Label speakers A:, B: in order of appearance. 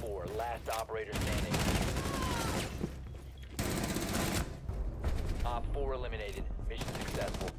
A: 4, last operator standing. Op 4 eliminated. Mission successful.